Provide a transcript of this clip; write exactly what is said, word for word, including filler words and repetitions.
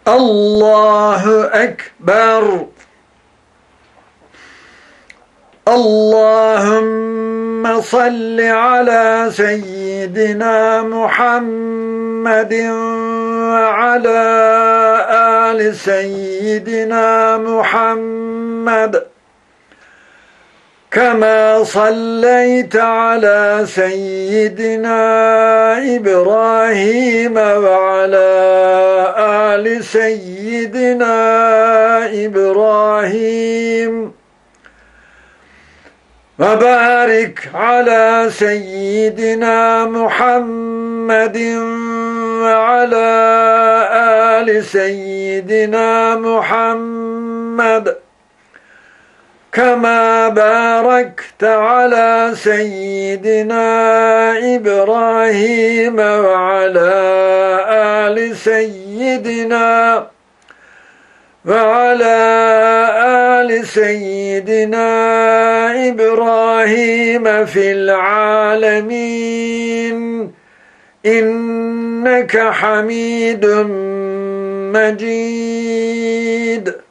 الله أكبر. اللهم صل على سيدنا محمد وعلى آل سيدنا محمد كما صليت على سيدنا إبراهيم وعلى آل سيدنا إبراهيم وبارك على سيدنا محمد وعلى آل سيدنا محمد كما باركت على سيدنا إبراهيم وعلى آل سيدنا وعلى آل سيدنا إبراهيم في العالمين إنك حميد مجيد.